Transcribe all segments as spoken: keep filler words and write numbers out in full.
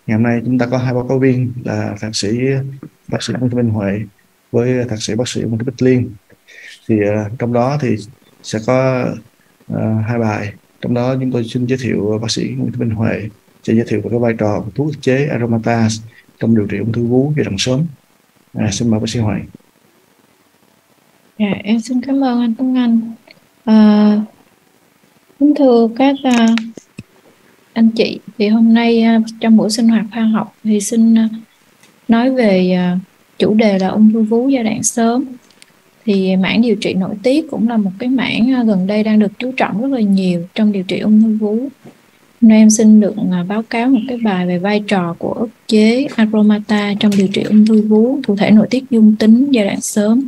Ngày hôm nay chúng ta có hai báo cáo viên là thạc sĩ bác sĩ Nguyễn Thị Minh Huệ với thạc sĩ bác sĩ Nguyễn Thị Bích Liên. Thì uh, trong đó thì sẽ có uh, hai bài. Trong đó chúng tôi xin giới thiệu bác sĩ Nguyễn Thị Minh Huệ sẽ giới thiệu về cái vai trò của thuốc ức chế aromatase trong điều trị ung thư vú giai đoạn sớm. À, xin mời bác sĩ Huệ. Dạ, em xin cảm ơn anh Tuấn Anh. À, kính thưa các à, anh chị, thì hôm nay à, trong buổi sinh hoạt khoa học thì xin à, nói về à, chủ đề là ung thư vú giai đoạn sớm. Thì mảng điều trị nội tiết cũng là một cái mảng à, gần đây đang được chú trọng rất là nhiều trong điều trị ung thư vú. Hôm nay em xin được à, báo cáo một cái bài về vai trò của ức chế aromatase trong điều trị ung thư vú, cụ thể nội tiết dương tính giai đoạn sớm.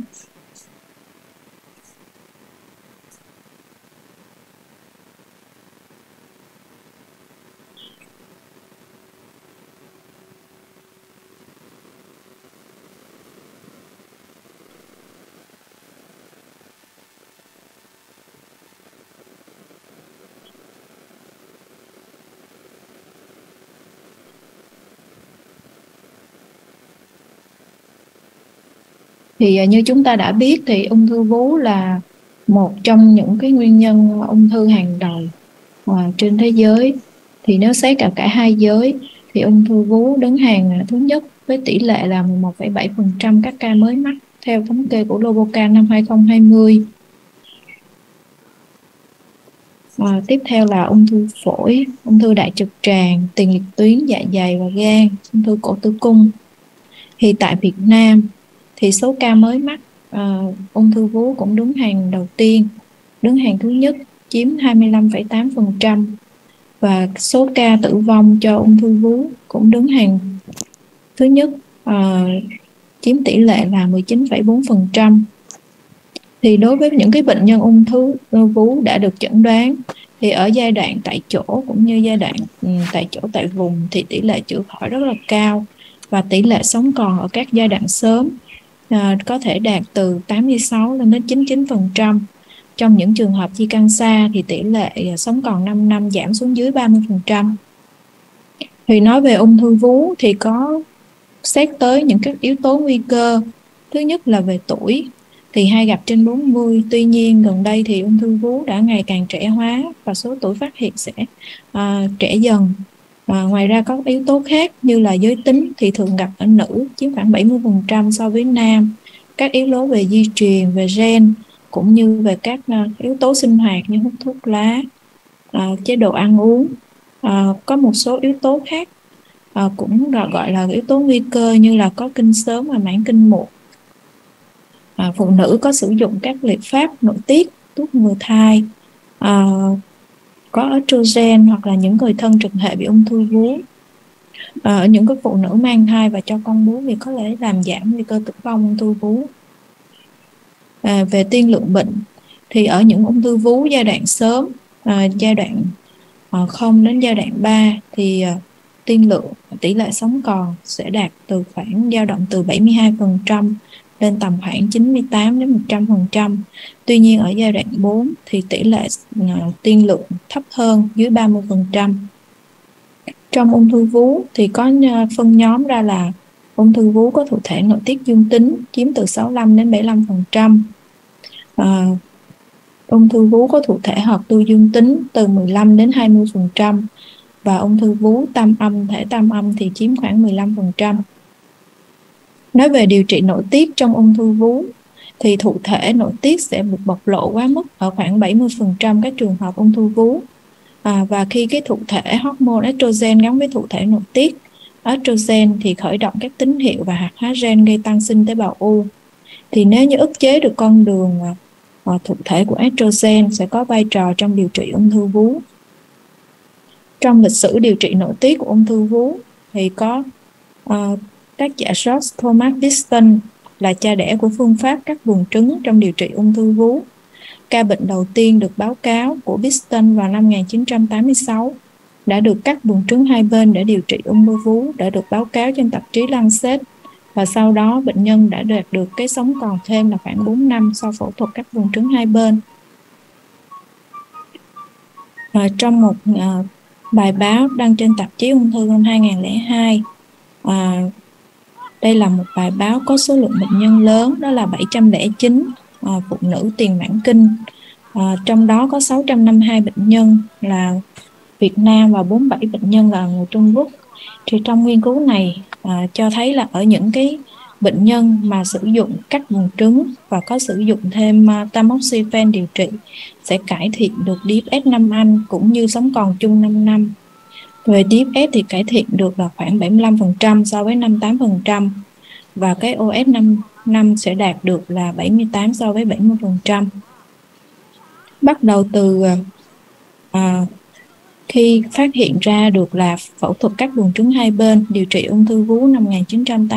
Thì à, như chúng ta đã biết thì ung thư vú là một trong những cái nguyên nhân ung thư hàng đầu à, trên thế giới. Thì nếu xét cả cả hai giới thì ung thư vú đứng hàng thứ nhất với tỷ lệ là mười một phẩy bảy phần trăm các ca mới mắc theo thống kê của Globocan năm hai không hai không. À, tiếp theo là ung thư phổi, ung thư đại trực tràng, tiền liệt tuyến, dạ dày và gan, ung thư cổ tử cung. Thì tại Việt Nam thì số ca mới mắc uh, ung thư vú cũng đứng hàng đầu tiên, đứng hàng thứ nhất, chiếm hai mươi lăm phẩy tám phần trăm, và số ca tử vong cho ung thư vú cũng đứng hàng thứ nhất, uh, chiếm tỷ lệ là mười chín phẩy bốn phần trăm. Thì đối với những cái bệnh nhân ung thư vú đã được chẩn đoán thì ở giai đoạn tại chỗ cũng như giai đoạn um, tại chỗ tại vùng thì tỷ lệ chữa khỏi rất là cao, và tỷ lệ sống còn ở các giai đoạn sớm à, có thể đạt từ tám mươi sáu lên đến chín mươi chín phần trăm. Trong những trường hợp di căn xa thì tỷ lệ sống còn năm năm giảm xuống dưới ba mươi phần trăm. Thì nói về ung thư vú thì có xét tới những các yếu tố nguy cơ. Thứ nhất là về tuổi, thì hay gặp trên bốn mươi. Tuy nhiên gần đây thì ung thư vú đã ngày càng trẻ hóa và số tuổi phát hiện sẽ à, trẻ dần. À, ngoài ra có yếu tố khác như là giới tính thì thường gặp ở nữ, chiếm khoảng bảy mươi phần trăm so với nam. Các yếu tố về di truyền, về gen, cũng như về các uh, yếu tố sinh hoạt như hút thuốc lá, uh, chế độ ăn uống. Uh, có một số yếu tố khác uh, cũng gọi là yếu tố nguy cơ như là có kinh sớm và mãn kinh muộn. Uh, phụ nữ có sử dụng các liệu pháp nội tiết, thuốc ngừa thai, uh, có estrogen, hoặc là những người thân trực hệ bị ung thư vú. Ở những cái phụ nữ mang thai và cho con bú thì có thể làm giảm nguy cơ tử vong ung thư vú. À, về tiên lượng bệnh thì ở những ung thư vú giai đoạn sớm, à, giai đoạn à, không đến giai đoạn ba thì à, tiên lượng tỷ lệ sống còn sẽ đạt từ khoảng dao động từ bảy mươi hai phần trăm lên tầm khoảng chín mươi tám đến một trăm phần trăm. Tuy nhiên ở giai đoạn bốn thì tỷ lệ à, tiên lượng thấp hơn, dưới ba mươi phần trăm. Trong ung thư vú thì có phân nhóm ra là ung thư vú có thụ thể nội tiết dương tính chiếm từ sáu mươi lăm đến bảy mươi lăm phần trăm. À, ung thư vú có thụ thể hoạt tu dương tính từ mười lăm đến hai mươi phần trăm, và ung thư vú tam âm, thể tam âm thì chiếm khoảng mười lăm phần trăm. Nói về điều trị nội tiết trong ung thư vú thì thụ thể nội tiết sẽ được bộc lộ quá mức ở khoảng bảy mươi phần trăm các trường hợp ung thư vú. À, và khi cái thụ thể hormone estrogen gắn với thụ thể nội tiết, estrogen thì khởi động các tín hiệu và hoạt hóa gen gây tăng sinh tế bào U. Thì nếu như ức chế được con đường à, thụ thể của estrogen sẽ có vai trò trong điều trị ung thư vú. Trong lịch sử điều trị nội tiết của ung thư vú thì có uh, tác giả George Thomas Biston là cha đẻ của phương pháp cắt buồng trứng trong điều trị ung thư vú. Ca bệnh đầu tiên được báo cáo của Biston vào năm một nghìn chín trăm tám mươi sáu đã được cắt buồng trứng hai bên để điều trị ung thư vú, đã được báo cáo trên tạp chí Lancet, và sau đó bệnh nhân đã đạt được cái sống còn thêm là khoảng bốn năm sau phẫu thuật cắt buồng trứng hai bên. À, trong một à, bài báo đăng trên tạp chí ung thư năm hai nghìn không trăm lẻ hai. À, đây là một bài báo có số lượng bệnh nhân lớn, đó là bảy trăm lẻ chín à, phụ nữ tiền mãn kinh. À, trong đó có sáu trăm năm mươi hai bệnh nhân là Việt Nam và bốn mươi bảy bệnh nhân là người Trung Quốc. Thì trong nghiên cứu này à, cho thấy là ở những cái bệnh nhân mà sử dụng cắt buồng trứng và có sử dụng thêm uh, tamoxifen điều trị sẽ cải thiện được đê ép ét năm anh cũng như sống còn chung năm năm. Về đê ép ét thì cải thiện được là khoảng bảy mươi lăm phần trăm so với năm mươi tám phần trăm, và cái ô ét năm năm sẽ đạt được là bảy mươi tám so với bảy mươi phần trăm. Bắt đầu từ à, khi phát hiện ra được là phẫu thuật cắt buồng trứng hai bên điều trị ung thư vú năm một nghìn chín trăm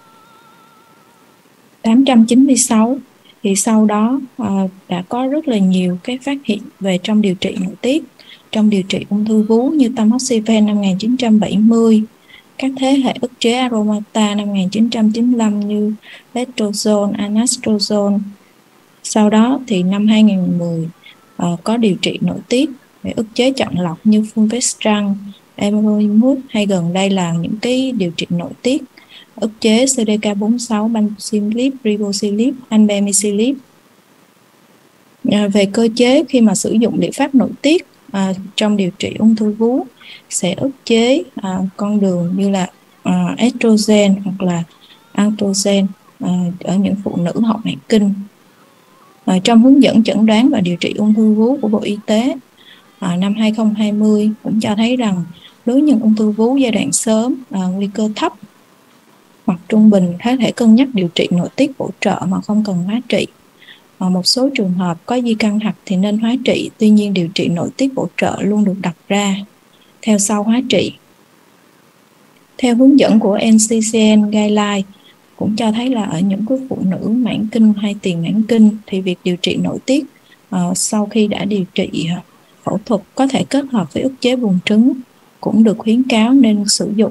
chín mươi sáu, thì sau đó à, đã có rất là nhiều cái phát hiện về trong điều trị nội tiết, trong điều trị ung thư vú như tamoxifen năm một nghìn chín trăm bảy mươi, các thế hệ ức chế aromata năm một nghìn chín trăm chín mươi lăm như letrozole, anastrozole. Sau đó thì năm hai nghìn không trăm mười à, có điều trị nội tiết để ức chế chọn lọc như fulvestrant, everolimus, hay gần đây là những cái điều trị nội tiết ức chế xê đê ca bốn mươi sáu, bantosilib, ribocilib, albendazolib. À, về cơ chế khi mà sử dụng liệu pháp nội tiết à, trong điều trị ung thư vú sẽ ức chế à, con đường như là à, estrogen hoặc là androgen à, ở những phụ nữ hậu mãn kinh. À, trong hướng dẫn chẩn đoán và điều trị ung thư vú của Bộ Y tế à, năm hai nghìn không trăm hai mươi cũng cho thấy rằng đối với những ung thư vú giai đoạn sớm, à, nguy cơ thấp hoặc trung bình có thể cân nhắc điều trị nội tiết bổ trợ mà không cần hóa trị. Ở một số trường hợp có di căn hạch thì nên hóa trị, tuy nhiên điều trị nội tiết bổ trợ luôn được đặt ra theo sau hóa trị. Theo hướng dẫn của en xê xê en Guideline cũng cho thấy là ở những cái phụ nữ mãn kinh hay tiền mãn kinh thì việc điều trị nội tiết uh, sau khi đã điều trị uh, phẫu thuật có thể kết hợp với ức chế buồng trứng cũng được khuyến cáo nên sử dụng.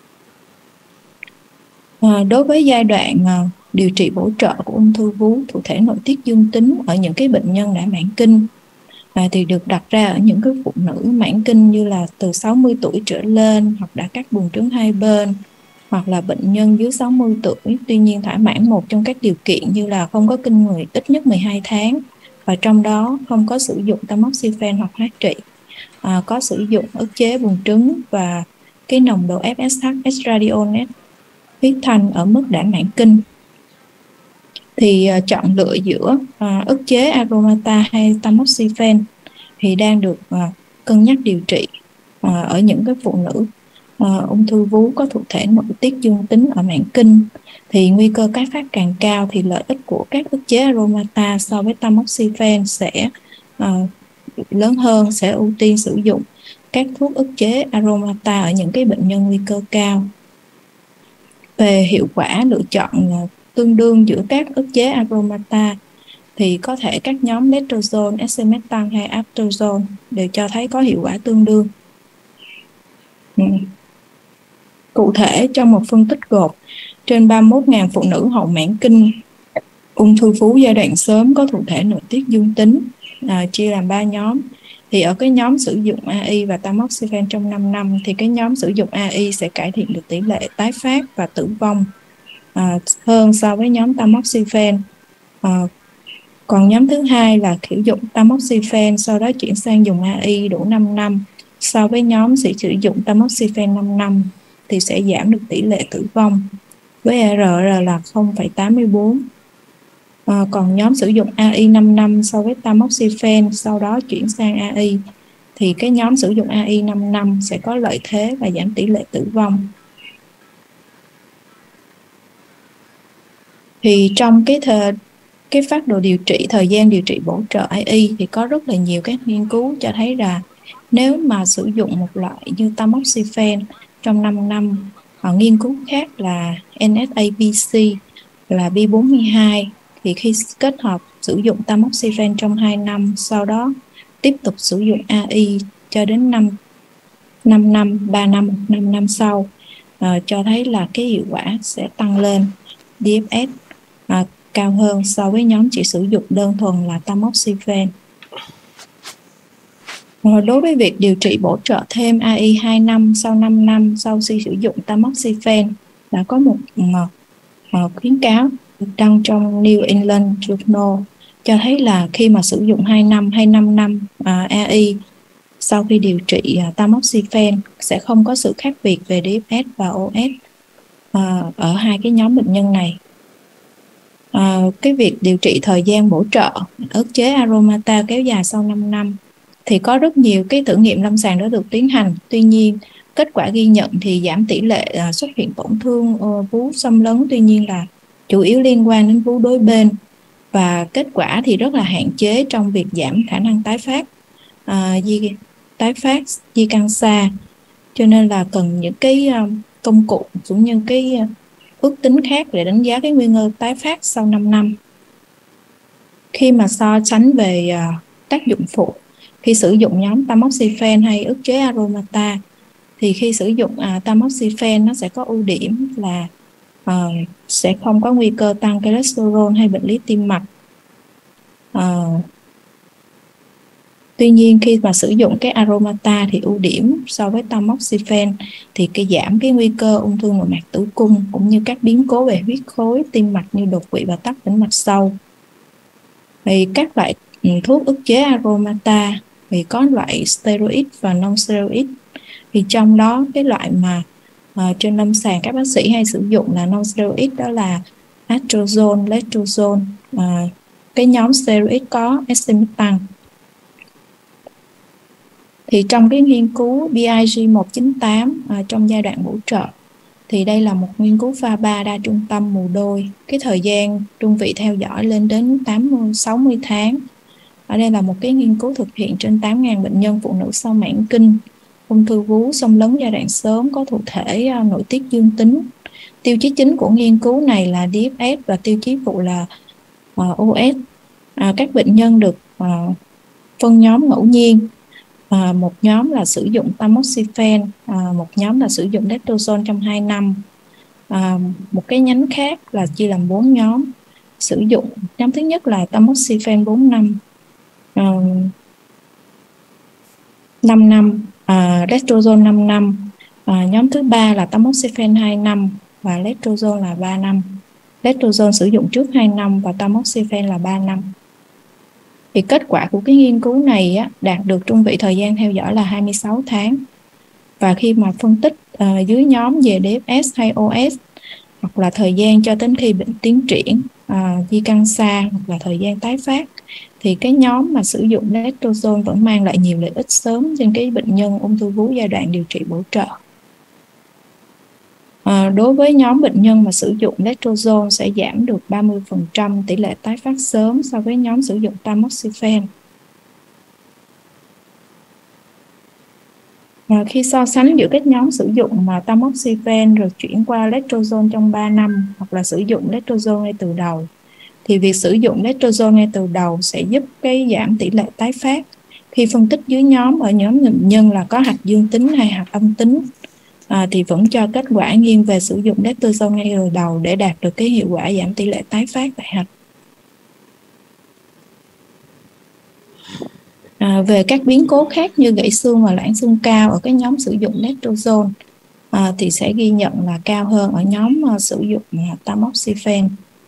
Uh, đối với giai đoạn uh, điều trị bổ trợ của ung thư vú thụ thể nội tiết dương tính ở những cái bệnh nhân đã mãn kinh à, thì được đặt ra ở những cái phụ nữ mãn kinh như là từ sáu mươi tuổi trở lên, hoặc đã cắt buồng trứng hai bên, hoặc là bệnh nhân dưới sáu mươi tuổi tuy nhiên thỏa mãn một trong các điều kiện như là không có kinh nguyệt ít nhất mười hai tháng, và trong đó không có sử dụng tamoxifen hoặc hóa trị, à, có sử dụng ức chế buồng trứng và cái nồng độ ép ét hát estradiol huyết thanh ở mức đã mãn kinh. Thì uh, chọn lựa giữa uh, ức chế aromata hay tamoxifen thì đang được uh, cân nhắc điều trị uh, ở những cái phụ nữ uh, ung thư vú có thụ thể nội tiết dương tính ở mãn kinh. Thì nguy cơ tái phát càng cao thì lợi ích của các ức chế aromata so với tamoxifen sẽ uh, lớn hơn, sẽ ưu tiên sử dụng các thuốc ức chế aromata ở những cái bệnh nhân nguy cơ cao. Về hiệu quả lựa chọn uh, tương đương giữa các ức chế aromata thì có thể các nhóm letrozole, escimettan hay anastrozole đều cho thấy có hiệu quả tương đương. Ừ. Cụ thể, trong một phân tích gộp trên ba mươi mốt nghìn phụ nữ hậu mãn kinh ung thư vú giai đoạn sớm có thụ thể nội tiết dương tính, à, chia làm ba nhóm. Thì ở cái nhóm sử dụng a i và tamoxifen trong năm năm thì cái nhóm sử dụng a i sẽ cải thiện được tỷ lệ tái phát và tử vong À, hơn so với nhóm tamoxifen. À, còn nhóm thứ hai là sử dụng tamoxifen sau đó chuyển sang dùng a i đủ năm năm, so với nhóm sẽ sử dụng tamoxifen năm năm thì sẽ giảm được tỷ lệ tử vong với R R là không phẩy tám mươi bốn. À, còn nhóm sử dụng a i năm năm so với tamoxifen sau đó chuyển sang a i thì cái nhóm sử dụng a i năm năm sẽ có lợi thế và giảm tỷ lệ tử vong. Thì trong cái thời cái phác đồ điều trị, thời gian điều trị bổ trợ a i thì có rất là nhiều các nghiên cứu cho thấy là nếu mà sử dụng một loại như tamoxifen trong năm năm, ở nghiên cứu khác là en ét a bê xê là B bốn mươi hai, thì khi kết hợp sử dụng tamoxifen trong hai năm, sau đó tiếp tục sử dụng a i cho đến năm năm, ba năm, năm năm sau, uh, cho thấy là cái hiệu quả sẽ tăng lên đê ép ét uh, cao hơn so với nhóm chỉ sử dụng đơn thuần là tamoxifen. Rồi đối với việc điều trị bổ trợ thêm a i hai năm sau năm năm sau khi sử dụng tamoxifen, đã có một uh, uh, khuyến cáo đăng trong New England Journal cho thấy là khi mà sử dụng hai năm hay năm năm uh, a i sau khi điều trị uh, tamoxifen sẽ không có sự khác biệt về đê ép ét và o ét uh, ở hai cái nhóm bệnh nhân này. Uh, cái việc điều trị thời gian bổ trợ ức chế aromata kéo dài sau năm năm thì có rất nhiều cái thử nghiệm lâm sàng đã được tiến hành. Tuy nhiên, kết quả ghi nhận thì giảm tỷ lệ uh, xuất hiện tổn thương uh, vú xâm lấn, tuy nhiên là chủ yếu liên quan đến vú đối bên, và kết quả thì rất là hạn chế trong việc giảm khả năng tái phát uh, di tái phát di căn xa, cho nên là cần những cái uh, công cụ cũng như cái uh, ước tính khác để đánh giá cái nguy cơ tái phát sau năm năm. Khi mà so sánh về uh, tác dụng phụ khi sử dụng nhóm tamoxifen hay ức chế aromata, thì khi sử dụng uh, tamoxifen nó sẽ có ưu điểm là uh, sẽ không có nguy cơ tăng cholesterol hay bệnh lý tim mạch. Uh, Tuy nhiên khi mà sử dụng cái aromata thì ưu điểm so với tamoxifen thì cái giảm cái nguy cơ ung thư nội mạc tử cung cũng như các biến cố về huyết khối, tim mạch như đột quỵ và tắc tĩnh mạch sâu. Thì các loại thuốc ức chế aromata thì có loại steroid và non steroid. Thì trong đó cái loại mà uh, trên lâm sàng các bác sĩ hay sử dụng là non steroid, đó là anastrozole, letrozole. Uh, cái nhóm steroid có escitalopram. Thì trong cái nghiên cứu B I G một chín tám à, trong giai đoạn bổ trợ, thì đây là một nghiên cứu pha ba đa trung tâm mù đôi. Cái thời gian trung vị theo dõi lên đến tám mươi, sáu mươi tháng. Ở đây là một cái nghiên cứu thực hiện trên tám nghìn bệnh nhân phụ nữ sau mãn kinh, ung thư vú, xâm lấn giai đoạn sớm, có thụ thể à, nội tiết dương tính. Tiêu chí chính của nghiên cứu này là đê ép ét và tiêu chí phụ là à, o ét. À, các bệnh nhân được à, phân nhóm ngẫu nhiên. À, một nhóm là sử dụng tamoxifen, à, một nhóm là sử dụng letrozole trong hai năm. À, một cái nhánh khác là chia làm bốn nhóm sử dụng. Nhóm thứ nhất là tamoxifen bốn năm, à, năm năm, à, letrozole năm năm. À, nhóm thứ ba là tamoxifen hai năm và letrozole là ba năm. Letrozole sử dụng trước hai năm và tamoxifen là ba năm. Thì kết quả của cái nghiên cứu này á, đạt được trung vị thời gian theo dõi là hai mươi sáu tháng. Và khi mà phân tích uh, dưới nhóm về đê ép ét hay o ét, hoặc là thời gian cho đến khi bệnh tiến triển, uh, di căn xa, hoặc là thời gian tái phát, thì cái nhóm mà sử dụng letrozole vẫn mang lại nhiều lợi ích sớm trên cái bệnh nhân ung thư vú giai đoạn điều trị bổ trợ. À, đối với nhóm bệnh nhân mà sử dụng letrozole sẽ giảm được ba mươi phần trăm tỷ lệ tái phát sớm so với nhóm sử dụng tamoxifen. À, khi so sánh giữa các nhóm sử dụng mà tamoxifen rồi chuyển qua letrozole trong ba năm, hoặc là sử dụng letrozole ngay từ đầu, thì việc sử dụng letrozole ngay từ đầu sẽ giúp cái giảm tỷ lệ tái phát. Khi phân tích dưới nhóm, ở nhóm bệnh nhân là có hạch dương tính hay hạch âm tính, À, thì vẫn cho kết quả nghiêng về sử dụng letrozole ngay từ đầu để đạt được cái hiệu quả giảm tỷ lệ tái phát tại hạch. À, về các biến cố khác như gãy xương và loãng xương cao ở cái nhóm sử dụng letrozole à, thì sẽ ghi nhận là cao hơn ở nhóm uh, sử dụng uh, tamoxifen.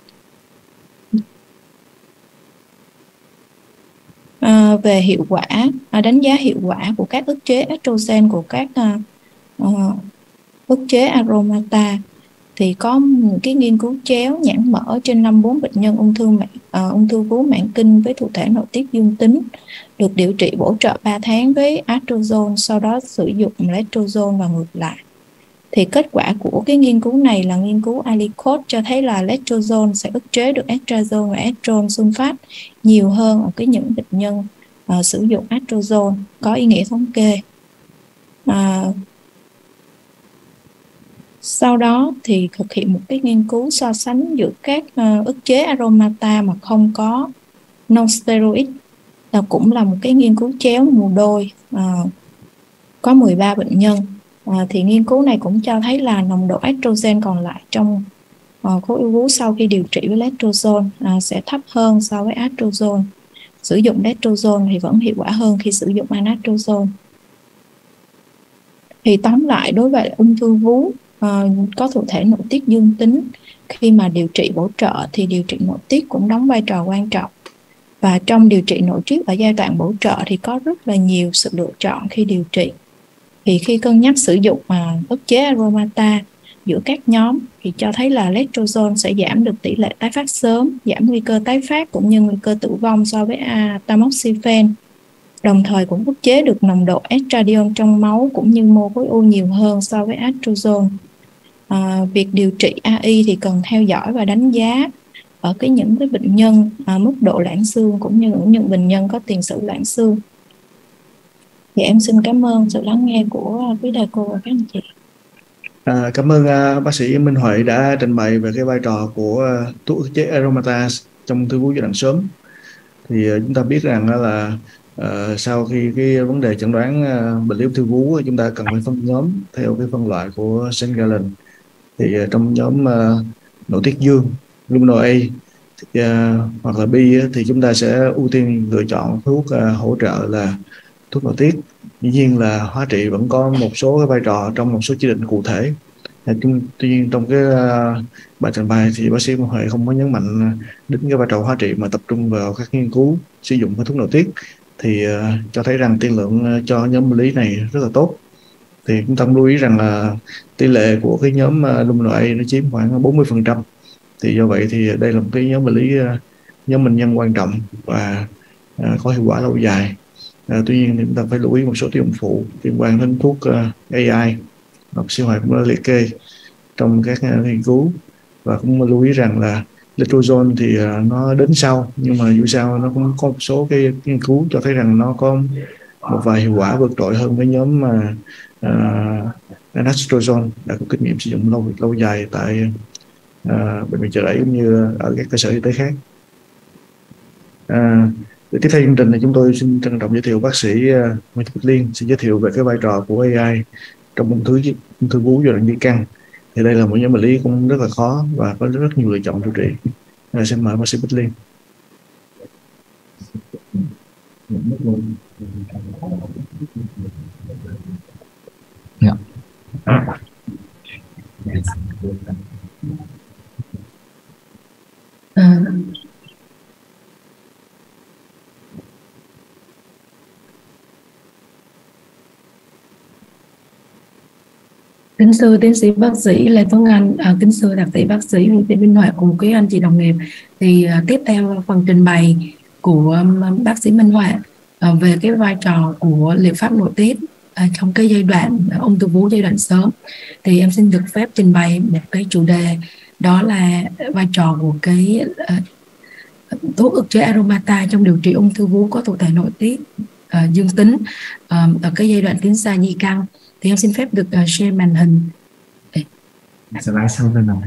À, về hiệu quả, à, đánh giá hiệu quả của các ức chế estrogen của các uh, uh, ức chế aromata, thì có những cái nghiên cứu chéo nhãn mở trên năm mươi bốn bệnh nhân ung thư mạng, uh, ung thư vú mãn kinh với thụ thể nội tiết dương tính được điều trị bổ trợ ba tháng với anastrozole, sau đó sử dụng letrozole và ngược lại. Thì kết quả của cái nghiên cứu này là nghiên cứu Aliquot cho thấy là letrozole sẽ ức chế được estradiol và estrone sulfat nhiều hơn ở cái những bệnh nhân uh, sử dụng anastrozole, có ý nghĩa thống kê. Uh, Sau đó thì thực hiện một cái nghiên cứu so sánh giữa các uh, ức chế aromata mà không có non-steroid, là cũng là một cái nghiên cứu chéo mù đôi, uh, có mười ba bệnh nhân. Uh, thì nghiên cứu này cũng cho thấy là nồng độ estrogen còn lại trong uh, khối u vú sau khi điều trị với letrozole uh, sẽ thấp hơn so với anastrozole. sử dụng letrozole thì vẫn hiệu quả hơn khi sử dụng anastrozole. Thì tóm lại, đối với ung thư vú uh, có thụ thể nội tiết dương tính, khi mà điều trị bổ trợ thì điều trị nội tiết cũng đóng vai trò quan trọng. Và trong điều trị nội tiết ở giai đoạn bổ trợ thì có rất là nhiều sự lựa chọn khi điều trị. Thì khi cân nhắc sử dụng mà ức chế aromata giữa các nhóm thì cho thấy là letrozole sẽ giảm được tỷ lệ tái phát sớm, giảm nguy cơ tái phát cũng như nguy cơ tử vong so với tamoxifen. Đồng thời cũng ức chế được nồng độ estradiol trong máu cũng như mô khối u nhiều hơn so với anastrozole. À, việc điều trị a i thì cần theo dõi và đánh giá ở cái những cái bệnh nhân à, mức độ loãng xương cũng như những bệnh nhân có tiền sử loãng xương. Thì em xin cảm ơn sự lắng nghe của quý thầy cô và các anh chị. À, cảm ơn uh, bác sĩ Minh Huệ đã trình bày về cái vai trò của uh, thuốc ức chế aromatase trong ung thư vú giai đoạn sớm. Thì uh, chúng ta biết rằng uh, là uh, sau khi cái vấn đề chẩn đoán uh, bệnh lý ung thư vú, chúng ta cần phải phân nhóm theo cái phân loại của Saint Gallen. Thì uh, trong nhóm uh, nội tiết dương Lumino A thì, uh, hoặc là B thì chúng ta sẽ ưu tiên lựa chọn thuốc uh, hỗ trợ là thuốc nội tiết. Dĩ nhiên là hóa trị vẫn có một số cái vai trò trong một số chỉ định cụ thể. Tuy nhiên trong cái uh, bài trình bày thì bác sĩ Minh Huệ không có nhấn mạnh đến cái vai trò hóa trị mà tập trung vào các nghiên cứu sử dụng cái thuốc nội tiết, thì uh, cho thấy rằng tiên lượng cho nhóm bệnh lý này rất là tốt. Thì chúng ta lưu ý rằng là tỷ lệ của cái nhóm uh, Lumino A nó chiếm khoảng bốn mươi phần trăm. Thì do vậy thì đây là một cái nhóm bệnh lý uh, nhóm bệnh nhân quan trọng và uh, có hiệu quả lâu dài. À, tuy nhiên thì chúng ta phải lưu ý một số tác dụng phụ liên quan đến thuốc uh, a i. Bác sĩ Hoài cũng đã liệt kê trong các uh, nghiên cứu, và cũng lưu ý rằng là letrozole thì uh, nó đến sau, nhưng mà dù sao nó cũng có một số cái nghiên cứu cho thấy rằng nó có một vài hiệu quả vượt trội hơn với nhóm uh, uh, anastrozole đã có kinh nghiệm sử dụng lâu lâu dài tại uh, bệnh viện Chợ Rẫy cũng như ở các cơ sở y tế khác. Uh, Tiếp theo chương trình thì chúng tôi xin trân trọng giới thiệu bác sĩ uh, Nguyễn Thị Bích Liên sẽ giới thiệu về cái vai trò của a i trong ung thư ung thư vú giai đoạn di căn. Thì đây là một nhóm bệnh lý cũng rất là khó và có rất, rất nhiều lựa chọn điều trị. À, xin mời bác sĩ Bích Liên. Yeah. À. Kính sư tiến sĩ bác sĩ Lê Tuấn Anh, à, kính sư thạc sĩ bác sĩ Nguyễn Thị Minh Huệ cùng quý anh chị đồng nghiệp. Thì à, tiếp theo phần trình bày của um, bác sĩ Minh Huệ à, về cái vai trò của liệu pháp nội tiết à, trong cái giai đoạn ung thư vú giai đoạn sớm, thì em xin được phép trình bày một cái chủ đề, đó là vai trò của cái à, thuốc ức chế aromata trong điều trị ung thư vú có thụ thể nội tiết à, dương tính à, ở cái giai đoạn tiến xa di căn. Thì em xin phép được uh, share màn hình. Sẽ lái sau lên nào.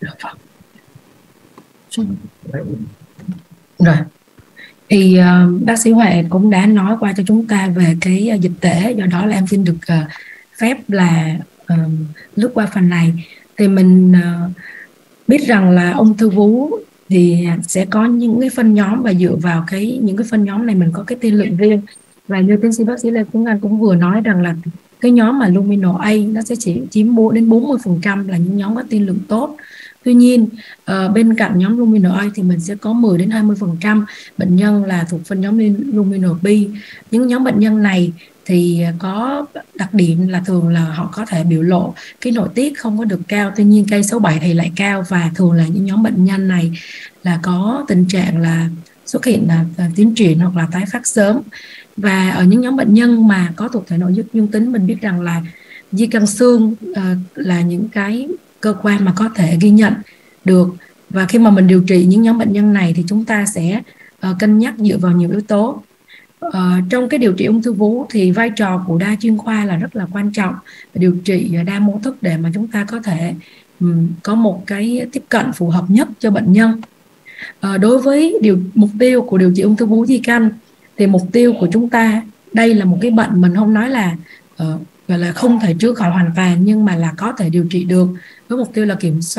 Rồi. Thì uh, bác sĩ Huệ cũng đã nói qua cho chúng ta về cái uh, dịch tễ, do đó là em xin được uh, phép là uh, lướt qua phần này. Thì mình uh, biết rằng là ung thư vú thì sẽ có những cái phân nhóm, và dựa vào cái những cái phân nhóm này mình có cái tiên lượng riêng. Và như tiến sĩ bác sĩ Lê Tuấn Anh cũng vừa nói rằng là cái nhóm mà Lumino A nó sẽ chỉ chiếm đến bốn mươi phần trăm là những nhóm có tiên lượng tốt. Tuy nhiên uh, bên cạnh nhóm Lumino A thì mình sẽ có mười đến hai mươi phần trăm bệnh nhân là thuộc phân nhóm Lumino B. Những nhóm bệnh nhân này thì có đặc điểm là thường là họ có thể biểu lộ cái nội tiết không có được cao, tuy nhiên cây số bảy thì lại cao, và thường là những nhóm bệnh nhân này là có tình trạng là xuất hiện là tiến triển hoặc là tái phát sớm. Và ở những nhóm bệnh nhân mà có thuộc thể nội tiết dương tính, mình biết rằng là di căn xương uh, là những cái cơ quan mà có thể ghi nhận được, và khi mà mình điều trị những nhóm bệnh nhân này thì chúng ta sẽ uh, cân nhắc dựa vào nhiều yếu tố. Uh, trong cái điều trị ung thư vú thì vai trò của đa chuyên khoa là rất là quan trọng, điều trị đa mô thức để mà chúng ta có thể um, có một cái tiếp cận phù hợp nhất cho bệnh nhân. Uh, đối với điều mục tiêu của điều trị ung thư vú di căn thì mục tiêu của chúng ta, đây là một cái bệnh mình không nói là uh, gọi là không thể chữa khỏi hoàn toàn, nhưng mà là có thể điều trị được, với mục tiêu là kiểm soát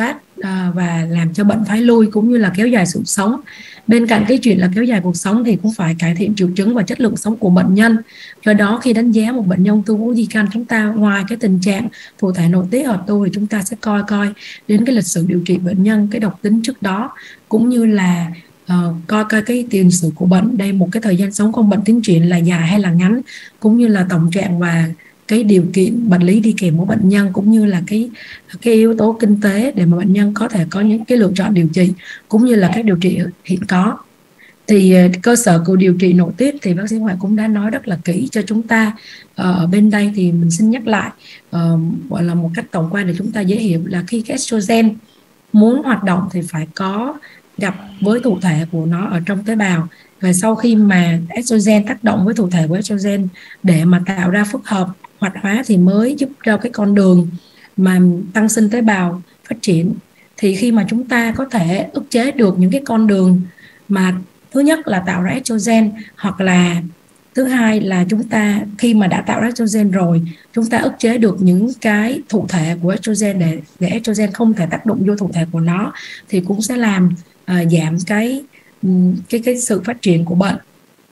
à, và làm cho bệnh thoái lui cũng như là kéo dài sự sống. Bên cạnh cái chuyện là kéo dài cuộc sống thì cũng phải cải thiện triệu chứng và chất lượng sống của bệnh nhân. Do đó khi đánh giá một bệnh nhân ung thư vú di căn, chúng ta ngoài cái tình trạng thụ thể nội tiết hợp tu thì chúng ta sẽ coi coi đến cái lịch sử điều trị bệnh nhân, cái độc tính trước đó, cũng như là uh, coi coi cái tiền sử của bệnh, đây một cái thời gian sống không bệnh tiến triển là dài hay là ngắn, cũng như là tổng trạng và cái điều kiện bệnh lý đi kèm của bệnh nhân, cũng như là cái cái yếu tố kinh tế để mà bệnh nhân có thể có những cái lựa chọn điều trị, cũng như là các điều trị hiện có. Thì cơ sở của điều trị nội tiết thì bác sĩ Hoài cũng đã nói rất là kỹ cho chúng ta. Ở bên đây thì mình xin nhắc lại uh, gọi là một cách tổng quan để chúng ta dễ hiểu là khi cái estrogen muốn hoạt động thì phải có gặp với thụ thể của nó ở trong tế bào, và sau khi mà estrogen tác động với thụ thể của estrogen để mà tạo ra phức hợp hoạt hóa thì mới giúp cho cái con đường mà tăng sinh tế bào phát triển. Thì khi mà chúng ta có thể ức chế được những cái con đường mà thứ nhất là tạo ra estrogen, hoặc là thứ hai là chúng ta khi mà đã tạo ra estrogen rồi, chúng ta ức chế được những cái thụ thể của estrogen để, để estrogen không thể tác động vô thụ thể của nó, thì cũng sẽ làm uh, giảm cái, cái, cái sự phát triển của bệnh.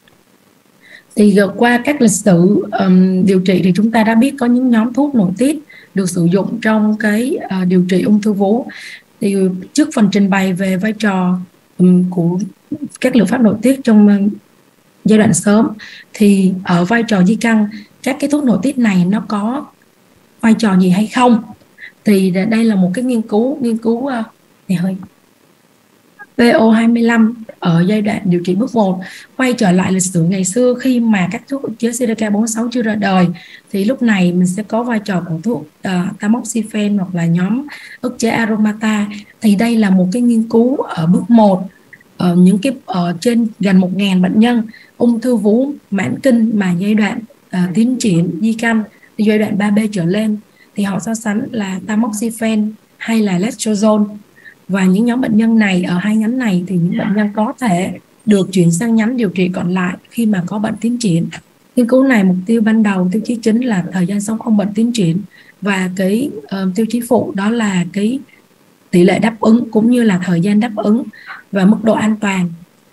Thì qua các lịch sử um, điều trị thì chúng ta đã biết có những nhóm thuốc nội tiết được sử dụng trong cái uh, điều trị ung thư vú. Thì trước phần trình bày về vai trò um, của các liệu pháp nội tiết trong uh, giai đoạn sớm, thì ở vai trò di căn, các cái thuốc nội tiết này nó có vai trò gì hay không? Thì đây là một cái nghiên cứu nghiên cứu uh, này hơi pê o hai mươi lăm ở giai đoạn điều trị bước một, quay trở lại lịch sử ngày xưa khi mà các thuốc ức chế xê đê ca bốn mươi sáu chưa ra đời. Thì lúc này mình sẽ có vai trò của thuốc uh, tamoxifen hoặc là nhóm ức chế Aromata. Thì đây là một cái nghiên cứu ở bước một, ở những cái ở trên gần một nghìn bệnh nhân ung thư vú mãn kinh mà giai đoạn uh, tiến triển di căn thì giai đoạn ba B trở lên, thì họ so sánh là tamoxifen hay là letrozole. Và những nhóm bệnh nhân này, ở hai nhánh này thì những bệnh nhân có thể được chuyển sang nhánh điều trị còn lại khi mà có bệnh tiến triển. Nghiên cứu này mục tiêu ban đầu, tiêu chí chính là thời gian sống không bệnh tiến triển, và cái uh, tiêu chí phụ đó là cái tỷ lệ đáp ứng cũng như là thời gian đáp ứng và mức độ an toàn.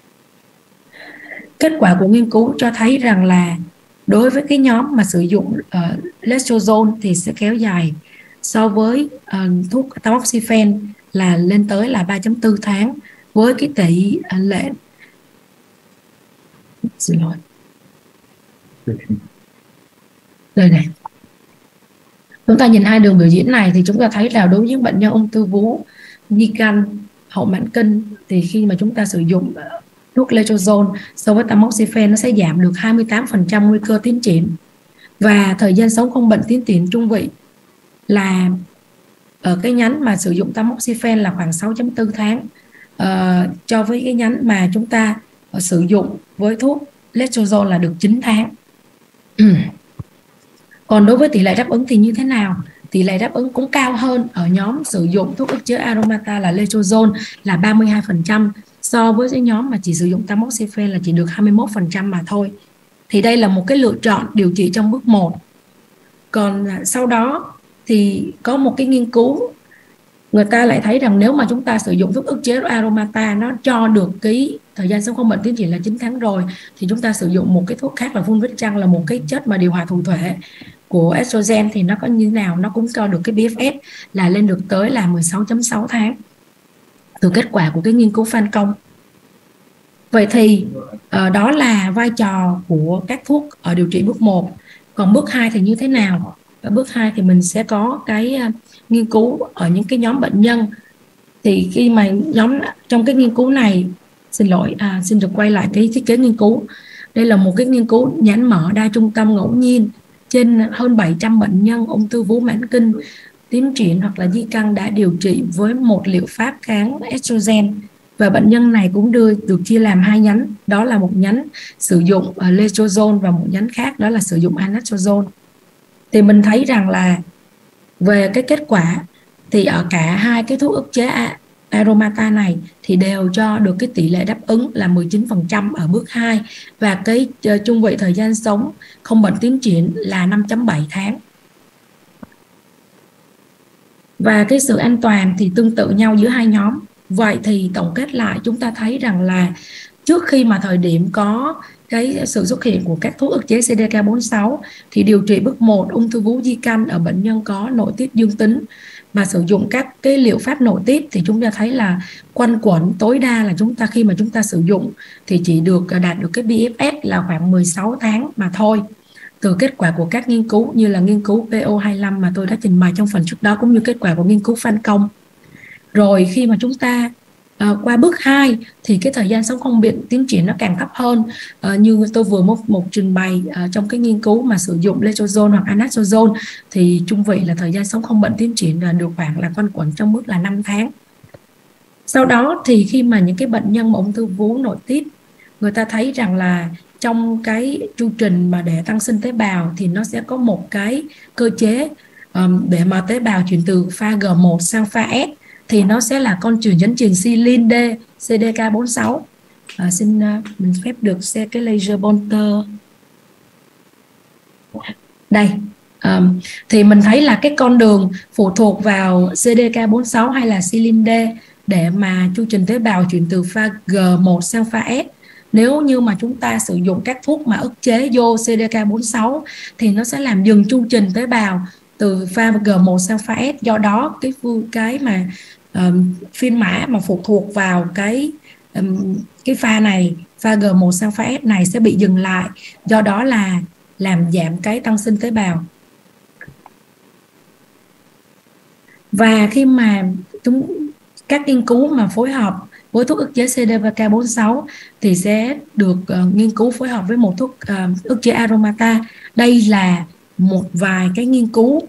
Kết quả của nghiên cứu cho thấy rằng là đối với cái nhóm mà sử dụng uh, letrozole thì sẽ kéo dài so với uh, thuốc tamoxifen là lên tới là ba phẩy bốn tháng, với cái tỷ lệ xin lỗi đây này, chúng ta nhìn hai đường biểu diễn này thì chúng ta thấy là đối với những bệnh nhân ung thư vú di căn hậu mãn kinh thì khi mà chúng ta sử dụng thuốc letrozole so với tamoxifen nó sẽ giảm được hai mươi tám phần trăm nguy cơ tiến triển, và thời gian sống không bệnh tiến triển trung vị là ở cái nhánh mà sử dụng tamoxifen là khoảng sáu phẩy bốn tháng, uh, cho với cái nhánh mà chúng ta uh, sử dụng với thuốc letrozole là được chín tháng. Còn đối với tỷ lệ đáp ứng thì như thế nào? Tỷ lệ đáp ứng cũng cao hơn ở nhóm sử dụng thuốc ức chế Aromata là letrozole là ba mươi hai phần trăm, so với cái nhóm mà chỉ sử dụng tamoxifen là chỉ được hai mươi mốt phần trăm mà thôi. Thì đây là một cái lựa chọn điều trị trong bước một. Còn uh, sau đó thì có một cái nghiên cứu người ta lại thấy rằng nếu mà chúng ta sử dụng thuốc ức chế Aromata nó cho được cái thời gian sống không bệnh tiến triển là chín tháng rồi, thì chúng ta sử dụng một cái thuốc khác là fulvestrant là một cái chất mà điều hòa thụ thể của estrogen thì nó có như thế nào, nó cũng cho được cái bê ép ét là lên được tới là mười sáu phẩy sáu tháng từ kết quả của cái nghiên cứu Phan Công. Vậy thì uh, đó là vai trò của các thuốc ở điều trị bước một. Còn bước hai thì như thế nào? Ở bước hai thì mình sẽ có cái uh, nghiên cứu ở những cái nhóm bệnh nhân. Thì khi mà nhóm trong cái nghiên cứu này, xin lỗi, à, xin được quay lại cái thiết kế nghiên cứu. Đây là một cái nghiên cứu nhánh mở đa trung tâm ngẫu nhiên trên hơn bảy trăm bệnh nhân ung thư vú mãn kinh tiến triển hoặc là di căn đã điều trị với một liệu pháp kháng estrogen, và bệnh nhân này cũng đưa được chia làm hai nhánh, đó là một nhánh sử dụng uh, letrozole và một nhánh khác đó là sử dụng anastrozole. Thì mình thấy rằng là về cái kết quả thì ở cả hai cái thuốc ức chế Aromata này thì đều cho được cái tỷ lệ đáp ứng là mười chín phần trăm ở bước hai, và cái uh, trung vị thời gian sống không bệnh tiến triển là năm phẩy bảy tháng. Và cái sự an toàn thì tương tự nhau giữa hai nhóm. Vậy thì tổng kết lại chúng ta thấy rằng là trước khi mà thời điểm có cái sự xuất hiện của các thuốc ức chế xê đê ca bốn mươi sáu thì điều trị bước một ung thư vú di căn ở bệnh nhân có nội tiết dương tính mà sử dụng các cái liệu pháp nội tiết thì chúng ta thấy là quanh quẩn tối đa là chúng ta khi mà chúng ta sử dụng thì chỉ được đạt được cái bê ép ét là khoảng mười sáu tháng mà thôi. Từ kết quả của các nghiên cứu như là nghiên cứu pê o hai mươi lăm mà tôi đã trình bày trong phần trước đó, cũng như kết quả của nghiên cứu Phan Công. Rồi khi mà chúng ta uh, qua bước hai thì cái thời gian sống không bệnh tiến triển nó càng thấp hơn. Uh, như tôi vừa một, một trình bày uh, trong cái nghiên cứu mà sử dụng letrozole hoặc anastrozole thì chung vị là thời gian sống không bệnh tiến triển là được khoảng là quanh quẩn trong mức là năm tháng. Sau đó thì khi mà những cái bệnh nhân mà ung thư vú nội tiết, người ta thấy rằng là trong cái chu trình mà để tăng sinh tế bào thì nó sẽ có một cái cơ chế um, để mà tế bào chuyển từ pha G một sang pha S thì nó sẽ là con truyền dẫn truyền silin D xê đê ca bốn mươi sáu. À, xin uh, mình phép được xem cái laser pointer đây. Um, thì mình thấy là cái con đường phụ thuộc vào xê đê ca bốn mươi sáu hay là silin D để mà chu trình tế bào chuyển từ pha G một sang pha S. Nếu như mà chúng ta sử dụng các thuốc mà ức chế vô xê đê ca bốn mươi sáu thì nó sẽ làm dừng chu trình tế bào từ pha G một sang pha S. Do đó cái phương cái mà um, phiên mã mà phụ thuộc vào cái um, cái pha này, pha G một sang pha S này sẽ bị dừng lại. Do đó là làm giảm cái tăng sinh tế bào. Và khi mà chúng các nghiên cứu mà phối hợp với thuốc ức chế xê đê ca bốn mươi sáu thì sẽ được uh, nghiên cứu phối hợp với một thuốc uh, ức chế Aromata. Đây là một vài cái nghiên cứu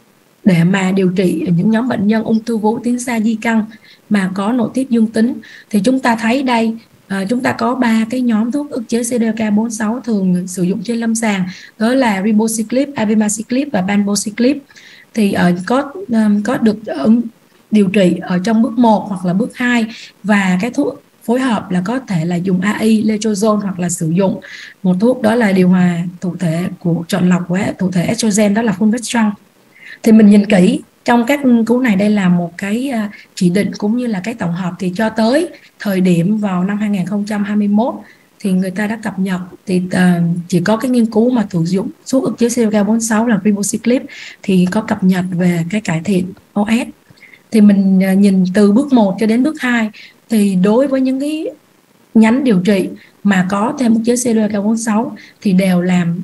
để mà điều trị những nhóm bệnh nhân ung thư vú tiến xa di căn mà có nội tiết dương tính. Thì chúng ta thấy đây, uh, chúng ta có ba cái nhóm thuốc ức chế xê đê ca bốn mươi sáu thường sử dụng trên lâm sàng, đó là ribociclib, abemaciclib và palbociclib. Thì uh, có um, có được ứng điều trị ở trong bước một hoặc là bước hai, và cái thuốc phối hợp là có thể là dùng a i, letrozole hoặc là sử dụng một thuốc đó là điều hòa thụ thể của chọn lọc của thụ thể estrogen, đó là fulvestrant. Thì mình nhìn kỹ trong các nghiên cứu này, đây là một cái chỉ định cũng như là cái tổng hợp thì cho tới thời điểm vào năm hai nghìn không trăm hai mươi mốt thì người ta đã cập nhật thì uh, chỉ có cái nghiên cứu mà sử dụng thuốc ức chế xê đê ca bốn mươi sáu là ribociclib thì có cập nhật về cái cải thiện o ét. Thì mình nhìn từ bước một cho đến bước hai thì đối với những cái nhánh điều trị mà có thêm ức chế xê đê ca bốn mươi sáu thì đều làm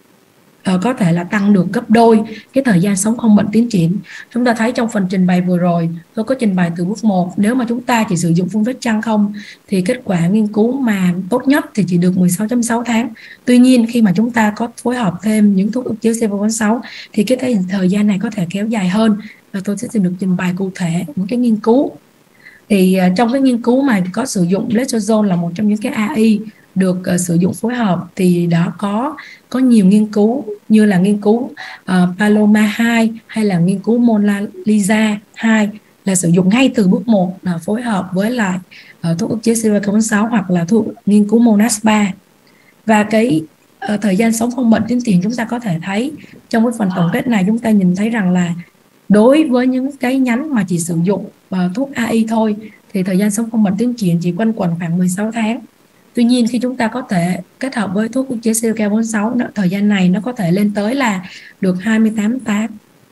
uh, có thể là tăng được gấp đôi cái thời gian sống không bệnh tiến triển. Chúng ta thấy trong phần trình bày vừa rồi tôi có trình bày từ bước một, nếu mà chúng ta chỉ sử dụng fulvestrant không thì kết quả nghiên cứu mà tốt nhất thì chỉ được mười sáu phẩy sáu tháng. Tuy nhiên khi mà chúng ta có phối hợp thêm những thuốc ức chế xê đê ca bốn mươi sáu thì cái thời, thời gian này có thể kéo dài hơn, và tôi sẽ được trình bày cụ thể những cái nghiên cứu. Thì uh, trong cái nghiên cứu mà có sử dụng letrozole là một trong những cái a i được uh, sử dụng phối hợp thì đã có có nhiều nghiên cứu như là nghiên cứu uh, Paloma hai hay là nghiên cứu Mona Lisa hai là sử dụng ngay từ bước một là phối hợp với lại uh, thuốc ức chế xê đê ca bốn mươi sáu hoặc là thuốc nghiên cứu Monas ba. Và cái uh, thời gian sống không bệnh tiến triển chúng ta có thể thấy trong cái phần tổng kết này, chúng ta nhìn thấy rằng là đối với những cái nhánh mà chỉ sử dụng uh, thuốc a i thôi thì thời gian sống không bệnh tiến triển chỉ quanh quẩn khoảng mười sáu tháng. Tuy nhiên khi chúng ta có thể kết hợp với thuốc ức chế xê đê ca bốn mươi sáu, nó, thời gian này nó có thể lên tới là được hai mươi tám tháng.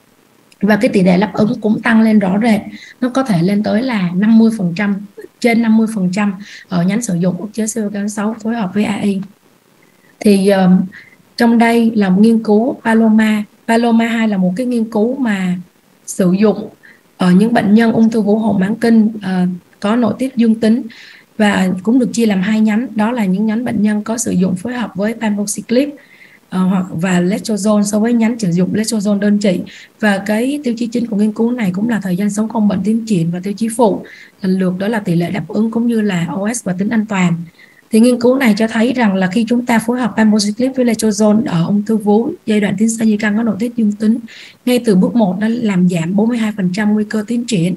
Và cái tỷ lệ đáp ứng cũng tăng lên rõ rệt, nó có thể lên tới là năm mươi phần trăm, trên năm mươi phần trăm ở nhánh sử dụng ức chế xê đê ca bốn mươi sáu phối hợp với a i. Thì um, trong đây là một nghiên cứu Paloma. Paloma hai là một cái nghiên cứu mà sử dụng ở những bệnh nhân ung thư vú hậu mãn kinh uh, có nội tiết dương tính, và cũng được chia làm hai nhánh, đó là những nhánh bệnh nhân có sử dụng phối hợp với palbociclib uh, hoặc và letrozole so với nhánh sử dụng letrozole đơn trị. Và cái tiêu chí chính của nghiên cứu này cũng là thời gian sống không bệnh tiến triển, và tiêu chí phụ lần lượt đó là tỷ lệ đáp ứng cũng như là o ét và tính an toàn. Thì nghiên cứu này cho thấy rằng là khi chúng ta phối hợp palbociclib với letrozole ở ung thư vú giai đoạn tiến xa di căn có nội tiết dương tính, ngay từ bước một đã làm giảm bốn mươi hai phần trăm nguy cơ tiến triển.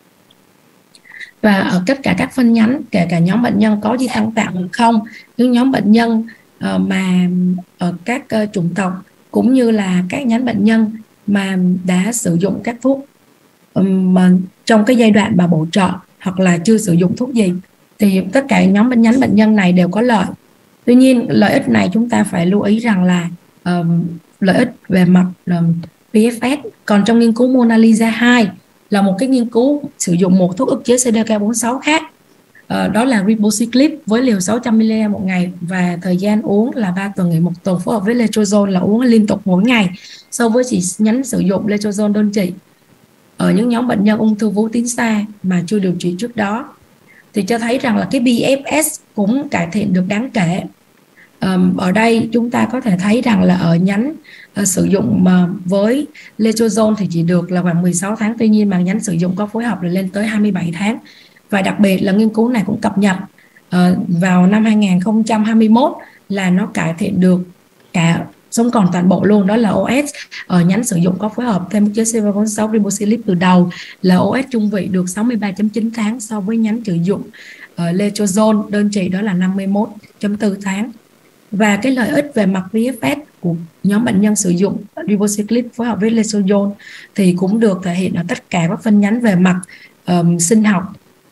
Và ở tất cả các phân nhánh, kể cả nhóm bệnh nhân có di căn tạng hoặc không, những nhóm bệnh nhân uh, mà ở các uh, chủng tộc cũng như là các nhánh bệnh nhân mà đã sử dụng các thuốc um, mà trong cái giai đoạn mà bổ trợ hoặc là chưa sử dụng thuốc gì, thì tất cả nhóm bệnh nhánh bệnh nhân này đều có lợi. Tuy nhiên lợi ích này chúng ta phải lưu ý rằng là um, lợi ích về mặt um, pê ép ét. Còn trong nghiên cứu Mona Lisa hai là một cái nghiên cứu sử dụng một thuốc ức chế C D K bốn mươi sáu khác, uh, đó là ribociclib với liều sáu trăm mi-li-gam một ngày và thời gian uống là ba tuần nghỉ một tuần, phối hợp với letrozole là uống liên tục mỗi ngày, so với chỉ nhánh sử dụng letrozole đơn trị ở những nhóm bệnh nhân ung thư vú tiến xa mà chưa điều trị trước đó, thì cho thấy rằng là cái pê ép ét cũng cải thiện được đáng kể. Um, ở đây chúng ta có thể thấy rằng là ở nhánh uh, sử dụng uh, với letrozole thì chỉ được là khoảng mười sáu tháng, tuy nhiên mà nhánh sử dụng có phối hợp là lên tới hai mươi bảy tháng. Và đặc biệt là nghiên cứu này cũng cập nhật uh, vào năm hai nghìn không trăm hai mươi mốt là nó cải thiện được cả sống còn toàn bộ luôn, đó là o ét ở nhánh sử dụng có phối hợp thêm ức chế C D K bốn mươi sáu ribociclib từ đầu là o ét trung vị được sáu mươi ba phẩy chín tháng, so với nhánh sử dụng uh, letrozole đơn trị đó là năm mươi mốt phẩy bốn tháng. Và cái lợi ích về mặt pê ép ét của nhóm bệnh nhân sử dụng ribociclib phối hợp với letrozole thì cũng được thể hiện ở tất cả các phân nhánh về mặt um, sinh học.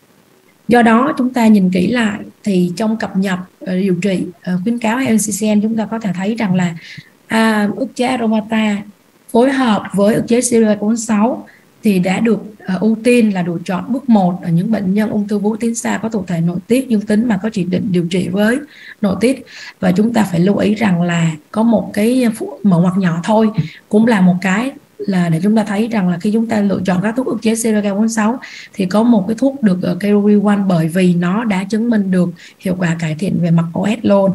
Do đó chúng ta nhìn kỹ lại thì trong cập nhật uh, điều trị uh, khuyến cáo en xê xê en chúng ta có thể thấy rằng là à, ức chế aromata phối hợp với ức chế C D K bốn mươi sáu thì đã được uh, ưu tiên là lựa chọn bước một ở những bệnh nhân ung thư vú tiến xa có thụ thể nội tiết dương tính mà có chỉ định điều trị với nội tiết. Và chúng ta phải lưu ý rằng là có một cái mở ngoặc nhỏ thôi, cũng là một cái là để chúng ta thấy rằng là khi chúng ta lựa chọn các thuốc ức chế C D K bốn mươi sáu thì có một cái thuốc được uh, Keruri One, bởi vì nó đã chứng minh được hiệu quả cải thiện về mặt o ét luôn.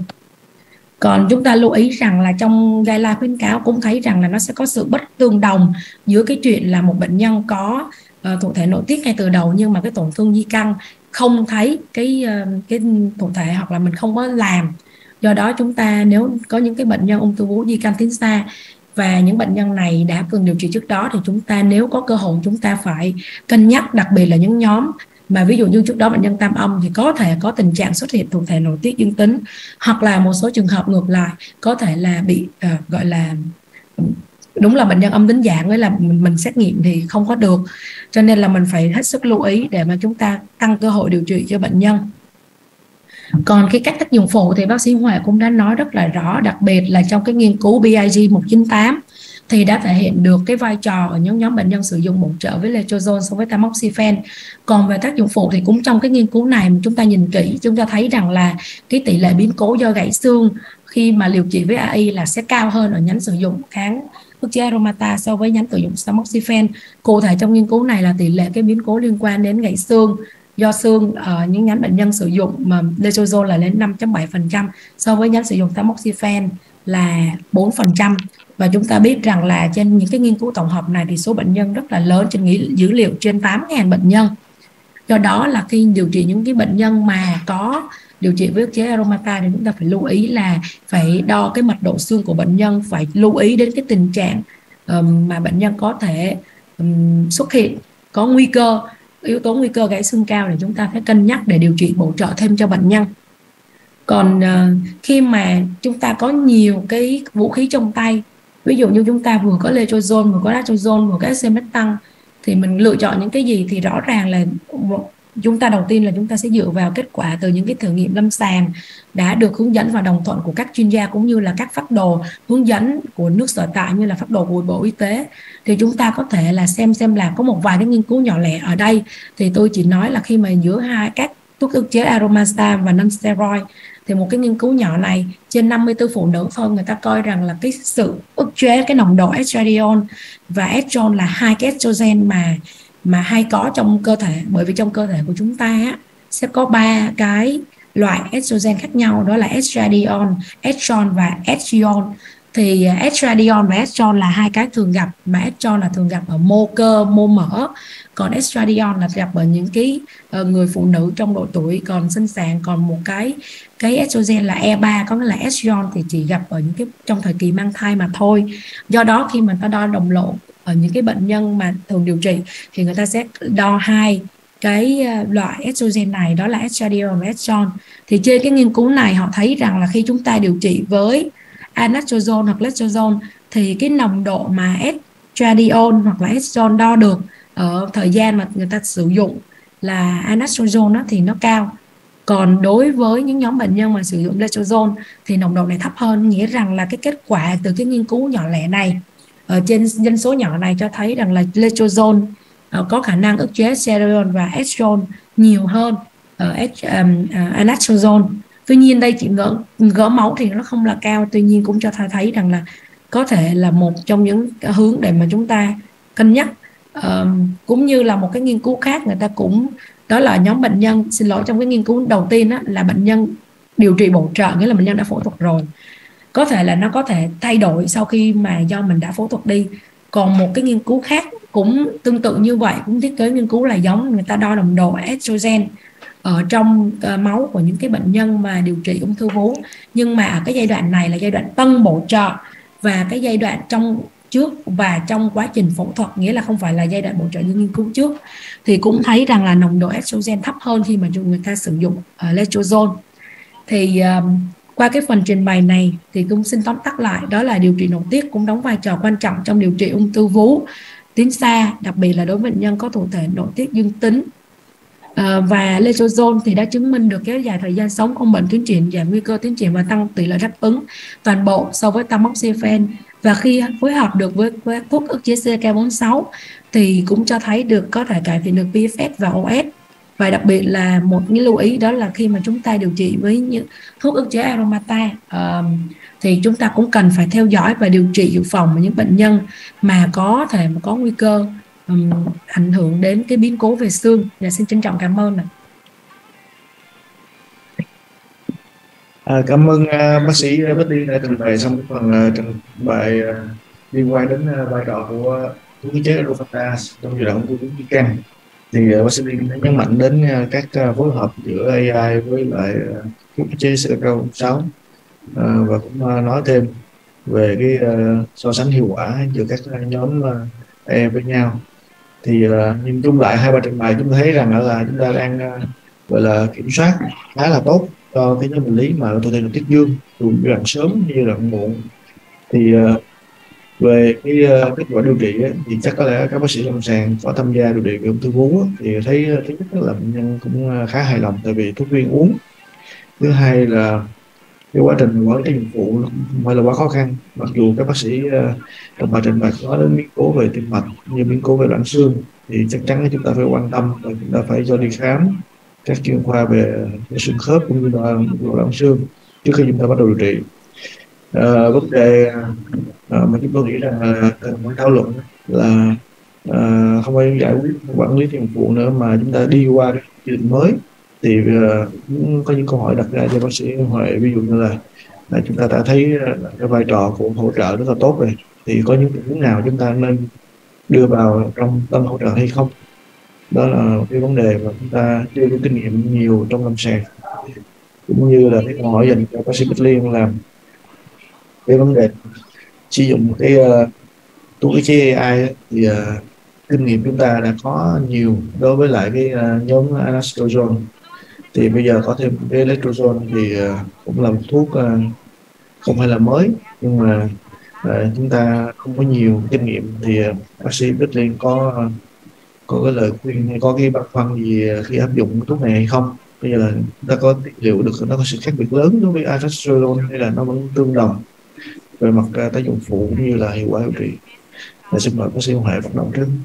Còn chúng ta lưu ý rằng là trong guideline khuyến cáo cũng thấy rằng là nó sẽ có sự bất tương đồng giữa cái chuyện là một bệnh nhân có uh, thụ thể nội tiết ngay từ đầu nhưng mà cái tổn thương di căn không thấy cái uh, cái thụ thể hoặc là mình không có làm. Do đó chúng ta nếu có những cái bệnh nhân ung thư vú di căn tiến xa và những bệnh nhân này đã từng điều trị trước đó thì chúng ta nếu có cơ hội chúng ta phải cân nhắc, đặc biệt là những nhóm mà ví dụ như trước đó bệnh nhân tam âm thì có thể có tình trạng xuất hiện thụ thể nội tiết dương tính, hoặc là một số trường hợp ngược lại có thể là bị uh, gọi là đúng là bệnh nhân âm tính dạng, với là mình, mình xét nghiệm thì không có được, cho nên là mình phải hết sức lưu ý để mà chúng ta tăng cơ hội điều trị cho bệnh nhân. Còn cái cách tác dụng phụ thì bác sĩ Huệ cũng đã nói rất là rõ, đặc biệt là trong cái nghiên cứu B I G một chín tám thì đã thể hiện được cái vai trò ở những nhóm bệnh nhân sử dụng bổ trợ với letrozole so với tamoxifen. Còn về tác dụng phụ thì cũng trong cái nghiên cứu này mà chúng ta nhìn kỹ, chúng ta thấy rằng là cái tỷ lệ biến cố do gãy xương khi mà điều trị với a i là sẽ cao hơn ở nhánh sử dụng kháng ức chế aromata so với nhánh sử dụng tamoxifen. Cụ thể trong nghiên cứu này là tỷ lệ cái biến cố liên quan đến gãy xương do xương ở những nhánh bệnh nhân sử dụng mà letrozole là lên năm phẩy bảy phần trăm so với nhánh sử dụng tamoxifen là bốn phần trăm. Và chúng ta biết rằng là trên những cái nghiên cứu tổng hợp này thì số bệnh nhân rất là lớn, trên dữ liệu trên tám nghìn bệnh nhân. Do đó là khi điều trị những cái bệnh nhân mà có điều trị với ức chế aromata thì chúng ta phải lưu ý là phải đo cái mật độ xương của bệnh nhân, phải lưu ý đến cái tình trạng um, mà bệnh nhân có thể um, xuất hiện có nguy cơ, yếu tố nguy cơ gãy xương cao để chúng ta phải cân nhắc để điều trị bổ trợ thêm cho bệnh nhân. Còn uh, khi mà chúng ta có nhiều cái vũ khí trong tay, ví dụ như chúng ta vừa có letrozole, vừa có latrozole, vừa có escimetang, thì mình lựa chọn những cái gì thì rõ ràng là chúng ta đầu tiên là chúng ta sẽ dựa vào kết quả từ những cái thử nghiệm lâm sàng đã được hướng dẫn và đồng thuận của các chuyên gia, cũng như là các phác đồ hướng dẫn của nước sở tại như là phác đồ của Bộ Y tế. Thì chúng ta có thể là xem xem là có một vài cái nghiên cứu nhỏ lẻ ở đây, thì tôi chỉ nói là khi mà giữa hai các thuốc ức chế aromasta và non-steroid thì một cái nghiên cứu nhỏ này trên năm mươi tư phụ nữ thôi, người ta coi rằng là cái sự ức chế cái nồng độ estradiol và estrone là hai cái estrogen mà mà hay có trong cơ thể, bởi vì trong cơ thể của chúng ta á, sẽ có ba cái loại estrogen khác nhau, đó là estradiol, estrone và estriol. Thì estradiol và estrone là hai cái thường gặp, mà estrone là thường gặp ở mô cơ, mô mỡ, còn estradiol là gặp ở những cái uh, người phụ nữ trong độ tuổi còn sinh sản. Còn một cái cái estrogen là E ba, có nghĩa là estriol thì chỉ gặp ở những cái trong thời kỳ mang thai mà thôi. Do đó khi mà ta đo đồng lộ ở những cái bệnh nhân mà thường điều trị thì người ta sẽ đo hai cái loại estrogen này, đó là estradiol và estrone. Thì trên cái nghiên cứu này họ thấy rằng là khi chúng ta điều trị với anastrozole hoặc letrozole thì cái nồng độ mà estradiol hoặc là estrone đo được ở thời gian mà người ta sử dụng là anastrozole thì nó cao. Còn đối với những nhóm bệnh nhân mà sử dụng letrozole thì nồng độ này thấp hơn, nghĩa rằng là cái kết quả từ cái nghiên cứu nhỏ lẻ này ở trên dân số nhỏ này cho thấy rằng là letrozole uh, có khả năng ức chế sterol và estrol nhiều hơn ở uh, um, uh, anastrozole. Tuy nhiên đây chỉ gỡ, gỡ máu thì nó không là cao, tuy nhiên cũng cho thấy rằng là có thể là một trong những hướng để mà chúng ta cân nhắc. Uh, cũng như là một cái nghiên cứu khác người ta cũng, đó là nhóm bệnh nhân, xin lỗi, trong cái nghiên cứu đầu tiên đó, là bệnh nhân điều trị bổ trợ, nghĩa là bệnh nhân đã phẫu thuật rồi, có thể là nó có thể thay đổi sau khi mà do mình đã phẫu thuật đi. Còn một cái nghiên cứu khác cũng tương tự như vậy, cũng thiết kế nghiên cứu là giống, người ta đo nồng độ estrogen ở trong uh, máu của những cái bệnh nhân mà điều trị ung thư vú, nhưng mà ở cái giai đoạn này là giai đoạn tân bổ trợ, và cái giai đoạn trong trước và trong quá trình phẫu thuật, nghĩa là không phải là giai đoạn bổ trợ như nghiên cứu trước, thì cũng thấy rằng là nồng độ estrogen thấp hơn khi mà người ta sử dụng uh, letrozole. Thì uh, qua cái phần trình bày này thì cũng xin tóm tắt lại, đó là điều trị nội tiết cũng đóng vai trò quan trọng trong điều trị ung thư vú tiến xa, đặc biệt là đối với bệnh nhân có thụ thể nội tiết dương tính. À, và letrozole thì đã chứng minh được kéo dài thời gian sống không bệnh tiến triển, giảm nguy cơ tiến triển và tăng tỷ lệ đáp ứng toàn bộ so với tamoxifen. Và khi phối hợp được với, với thuốc ức chế xê đê ca bốn mươi sáu thì cũng cho thấy được có thể cải thiện được pê ép ét và o ét. Và đặc biệt là một cái lưu ý đó là khi mà chúng ta điều trị với những thuốc ức chế aromata uh, thì chúng ta cũng cần phải theo dõi và điều trị dự phòng những bệnh nhân mà có thể mà có nguy cơ um, ảnh hưởng đến cái biến cố về xương. Và xin trân trọng cảm ơn. À, cảm ơn uh, bác sĩ Bích Liên đã trình bày xong cái phần uh, trình bày uh, liên quan đến uh, vai trò của thuốc ức chế aromata trong giai đoạn ung thư vú di căn. Thì uh, bác sĩ Liên đã nhấn mạnh đến uh, các uh, phối hợp giữa a i với lại uh, thuốc ức chế xê đê ca bốn mươi sáu, uh, và cũng uh, nói thêm về cái uh, so sánh hiệu quả giữa các uh, nhóm uh, a i với nhau. Thì uh, nhìn chung lại hai ba trình bày chúng ta thấy rằng là chúng ta đang uh, gọi là kiểm soát khá là tốt cho cái nhóm bệnh lý mà thụ thể nội tiết dương, dù giai đoạn sớm như giai đoạn muộn. Thì uh, về cái uh, kết quả điều trị ấy, thì chắc có lẽ các bác sĩ lâm sàng có tham gia điều trị về ung thư vú ấy, thì thấy uh, thứ nhất là bệnh nhân cũng uh, khá hài lòng tại vì thuốc viên uống. Thứ hai là cái quá trình quản lý tác dụng phụ không phải là quá khó khăn, mặc dù các bác sĩ uh, trong bài trình bày có đến biến cố về tim mạch như biến cố về loãng xương, thì chắc chắn là chúng ta phải quan tâm và chúng ta phải cho đi khám các chuyên khoa về, về xương khớp cũng như là loãng xương trước khi chúng ta bắt đầu điều trị. Uh, vấn đề uh, mà chúng tôi nghĩ rằng là cần phải thảo luận là uh, không phải giải quyết quản lý tác dụng phụ nữa, mà chúng ta đi qua cái quy định mới. Thì uh, có những câu hỏi đặt ra cho bác sĩ Huệ, ví dụ như là, là chúng ta đã thấy cái vai trò của hỗ trợ rất là tốt rồi, thì có những tình huống nào chúng ta nên đưa vào trong tân hỗ trợ hay không? Đó là cái vấn đề mà chúng ta chưa có kinh nghiệm nhiều trong lâm sàng. Cũng như là cái câu hỏi dành cho bác sĩ Bích Liên là cái vấn đề sử dụng cái uh, thuốc ức chế a i ấy, thì uh, kinh nghiệm chúng ta đã có nhiều đối với lại cái uh, nhóm anastrozole. Thì bây giờ có thêm cái letrozole thì uh, cũng là một thuốc uh, không phải là mới, nhưng mà uh, chúng ta không có nhiều kinh nghiệm. Thì uh, bác sĩ Bích Liên có uh, có cái lời khuyên hay có cái băn khoăn gì khi áp dụng thuốc này hay không? Bây giờ là chúng ta có liệu được nó có sự khác biệt lớn đối với anastrozole hay là nó vẫn tương đồng về mặt uh, tác dụng phụ cũng như là hiệu quả điều trị? Và xin mời bác sĩ Huệ bắt đầu trước.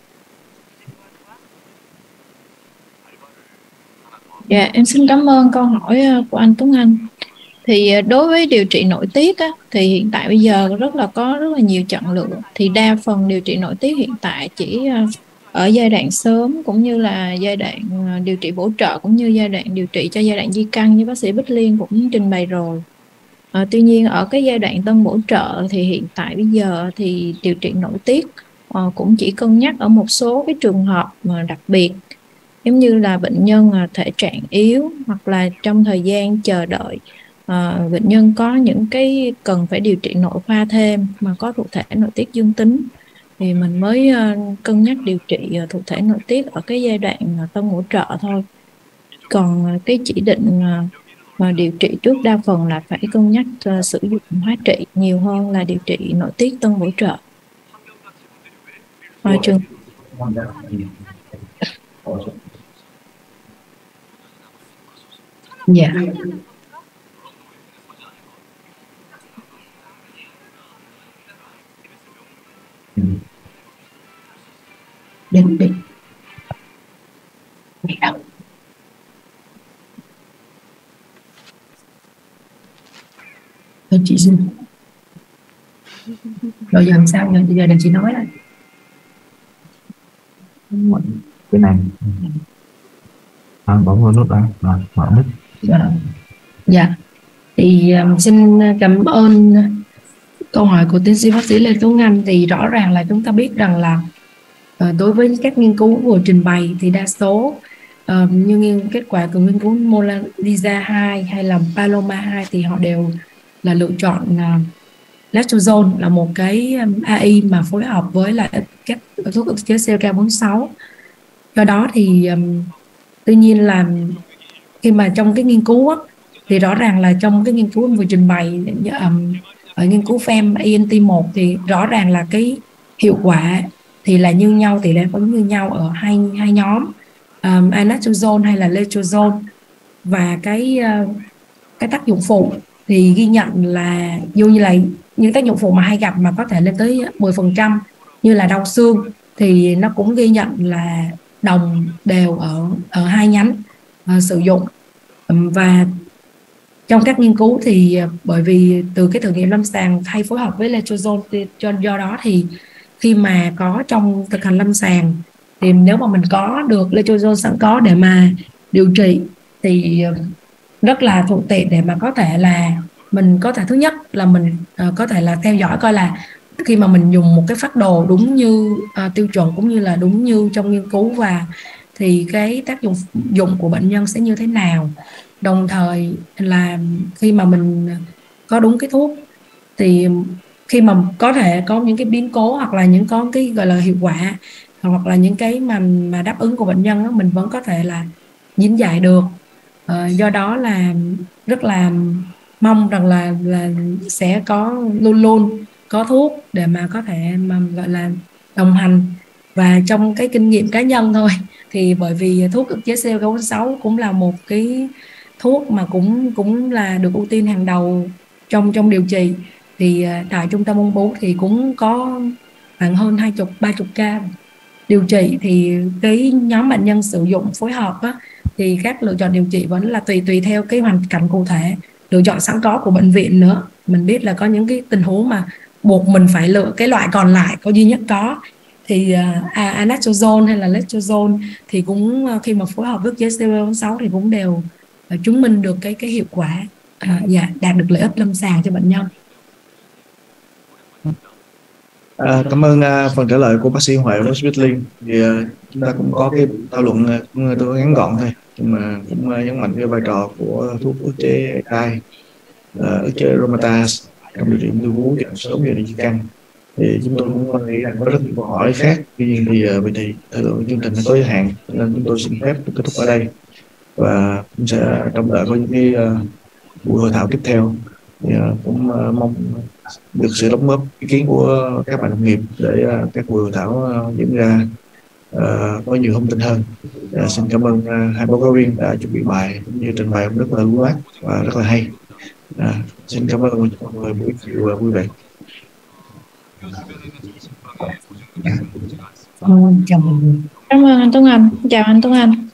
Dạ, em xin cảm ơn câu hỏi của anh Tuấn Anh. Thì đối với điều trị nội tiết á, thì hiện tại bây giờ rất là có rất là nhiều chọn lựa. Thì đa phần điều trị nội tiết hiện tại chỉ ở giai đoạn sớm, cũng như là giai đoạn điều trị bổ trợ, cũng như giai đoạn điều trị cho giai đoạn di căn như bác sĩ Bích Liên cũng trình bày rồi. À, tuy nhiên ở cái giai đoạn tân bổ trợ thì hiện tại bây giờ thì điều trị nội tiết à, cũng chỉ cân nhắc ở một số cái trường hợp mà đặc biệt, giống như là bệnh nhân thể trạng yếu, hoặc là trong thời gian chờ đợi à, bệnh nhân có những cái cần phải điều trị nội khoa thêm mà có thụ thể nội tiết dương tính, thì mình mới uh, cân nhắc điều trị uh, thụ thể nội tiết ở cái giai đoạn uh, tân hỗ trợ thôi. Còn uh, cái chỉ định uh, mà điều trị trước đa phần là phải cân nhắc uh, sử dụng hóa trị nhiều hơn là điều trị nội tiết tân hỗ trợ. Uh, trường Dạ. Đến đi. Đi đâu? Thôi chị xin. Rồi giờ làm sao? Giờ, giờ để chị nói đây. Cái này à, bấm vào nút đó rồi mở mic. Dạ. Dạ. Thì um, xin cảm ơn câu hỏi của tiến sĩ bác sĩ Lê Tuấn Anh. Thì rõ ràng là chúng ta biết rằng là uh, đối với các nghiên cứu vừa trình bày thì đa số uh, như nghiên kết quả của nghiên cứu Mona Lisa hai hay là Paloma hai thì họ đều là lựa chọn uh, letrozole là một cái um, a i mà phối hợp với lại các thuốc ức chế xê ca bốn mươi sáu. Do đó thì um, tuy nhiên là khi mà trong cái nghiên cứu á, thì rõ ràng là trong cái nghiên cứu vừa trình bày um, ở nghiên cứu phêm e en tê một thì rõ ràng là cái hiệu quả thì là như nhau, tỷ lệ vẫn như nhau ở hai hai nhóm um, anastrozole hay là letrozole, và cái uh, cái tác dụng phụ thì ghi nhận là dù như là những tác dụng phụ mà hay gặp mà có thể lên tới mười phần trăm như là đau xương thì nó cũng ghi nhận là đồng đều ở ở hai nhánh uh, sử dụng. Um, và trong các nghiên cứu thì bởi vì từ cái thử nghiệm lâm sàng hay phối hợp với letrozole thì do, do đó thì khi mà có trong thực hành lâm sàng thì nếu mà mình có được letrozole sẵn có để mà điều trị thì rất là thuận tiện để mà có thể là mình có thể thứ nhất là mình uh, có thể là theo dõi coi là khi mà mình dùng một cái phác đồ đúng như uh, tiêu chuẩn cũng như là đúng như trong nghiên cứu và thì cái tác dụng dụng của bệnh nhân sẽ như thế nào. Đồng thời là khi mà mình có đúng cái thuốc thì khi mà có thể có những cái biến cố hoặc là những có cái gọi là hiệu quả hoặc là những cái mà mà đáp ứng của bệnh nhân đó, mình vẫn có thể là diễn giải được. Ờ, do đó là rất là mong rằng là là sẽ có luôn luôn có thuốc để mà có thể mà gọi là đồng hành. Và trong cái kinh nghiệm cá nhân thôi thì bởi vì thuốc ức chế xê o bốn mươi sáu cũng là một cái thuốc mà cũng cũng là được ưu tiên hàng đầu trong trong điều trị, thì tại trung tâm ung bướu thì cũng có khoảng hơn hai chục ba chục ca điều trị, thì cái nhóm bệnh nhân sử dụng phối hợp á, thì các lựa chọn điều trị vẫn là tùy tùy theo cái hoàn cảnh cụ thể, lựa chọn sẵn có của bệnh viện nữa. Mình biết là có những cái tình huống mà buộc mình phải lựa cái loại còn lại có duy nhất có thì uh, anastrozole hay là letrozole thì cũng uh, khi mà phối hợp với xê o bốn mươi sáu thì cũng đều uh, chứng minh được cái cái hiệu quả, uh, dạ, đạt được lợi ích lâm sàng cho bệnh nhân. À, cảm ơn uh, phần trả lời của bác sĩ Huệ và bác sĩ Bích Liên. Thì uh, chúng ta cũng có cái thảo luận uh, cũng tôi ngắn gọn thôi, nhưng mà cũng uh, nhấn mạnh cái vai trò của thuốc ức chế gai, uh, ức chế aromatase trong điều trị ung thư vú giai đoạn sớm và di căn. Thì chúng tôi cũng nghĩ rằng có rất nhiều câu hỏi khác, tuy nhiên thì uh, vì thì thời lượng chương trình nó có giới hạn nên chúng tôi xin phép kết thúc ở đây và cũng sẽ trông đợi có những cái uh, buổi hội thảo tiếp theo. Thì, uh, cũng uh, mong được sự đóng góp ý kiến của các bạn đồng nghiệp để uh, các buổi hội thảo uh, diễn ra uh, có nhiều thông tin hơn. Uh, xin cảm ơn uh, hai báo cáo viên đã chuẩn bị bài cũng như trình bày rất là lưu loát và rất là hay. Uh, xin cảm ơn mọi người buổi chiều uh, vui vẻ. Ừ, chào mọi người. Cảm ơn anh Tuấn Anh. Chào anh Tuấn Anh.